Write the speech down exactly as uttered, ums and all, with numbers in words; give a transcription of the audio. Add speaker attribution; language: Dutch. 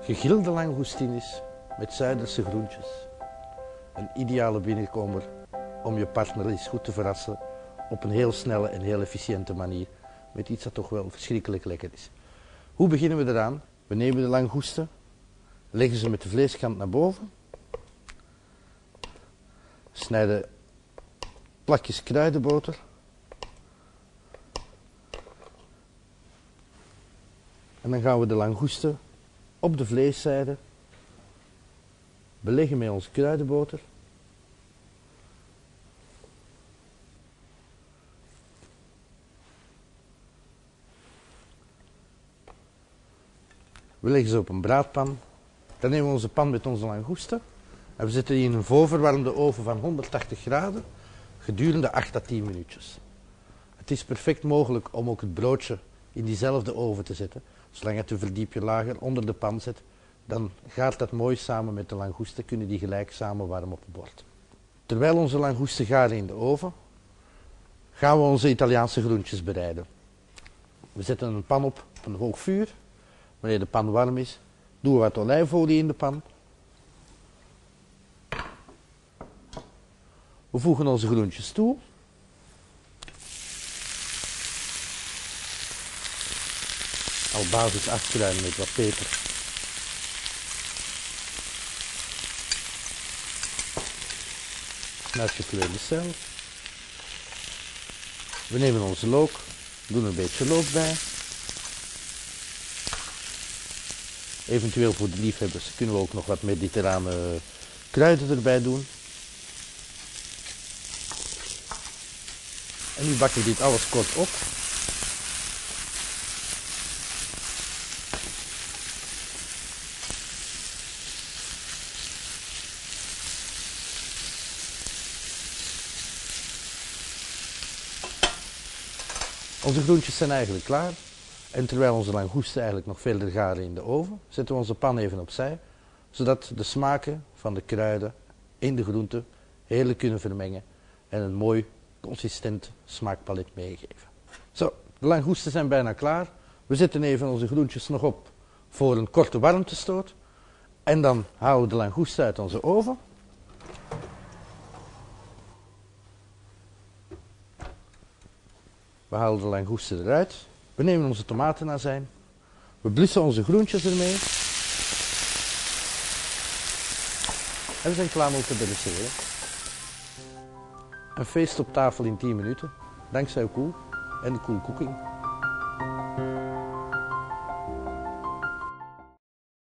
Speaker 1: Gegrilde langoustines met Zuiderse groentjes. Een ideale binnenkomer om je partner eens goed te verrassen op een heel snelle en heel efficiënte manier met iets dat toch wel verschrikkelijk lekker is. Hoe beginnen we eraan? We nemen de langoesten, leggen ze met de vleeskant naar boven, snijden plakjes kruidenboter en dan gaan we de langoesten op de vleeszijde beleggen met onze kruidenboter. We leggen ze op een braadpan. Dan nemen we onze pan met onze langoesten en we zetten die in een voorverwarmde oven van honderdtachtig graden gedurende acht à tien minuutjes. Het is perfect mogelijk om ook het broodje in diezelfde oven te zetten. Zolang het een verdiepje lager onder de pan zet, dan gaat dat mooi samen met de langoesten, kunnen die gelijk samen warm op het bord. Terwijl onze langoesten garen in de oven, gaan we onze Italiaanse groentjes bereiden. We zetten een pan op op een hoog vuur. Wanneer de pan warm is, doen we wat olijfolie in de pan. We voegen onze groentjes toe. Albasis afkruiden met wat peper. Net gekleurde cel. We nemen onze look, doen een beetje look bij. Eventueel voor de liefhebbers kunnen we ook nog wat mediterrane kruiden erbij doen. En nu bakken we dit alles kort op. Onze groentjes zijn eigenlijk klaar. En terwijl onze langoesten eigenlijk nog verder garen in de oven, zetten we onze pan even opzij, zodat de smaken van de kruiden in de groenten heerlijk kunnen vermengen en een mooi consistent smaakpalet meegeven. Zo, de langoesten zijn bijna klaar. We zetten even onze groentjes nog op voor een korte warmtestoot. En dan halen we de langoesten uit onze oven. We halen de langoesten eruit. We nemen onze tomatenazijn. We blussen onze groentjes ermee. En we zijn klaar om te dresseren. Een feest op tafel in tien minuten. Dankzij Cool en de Cool Cooking.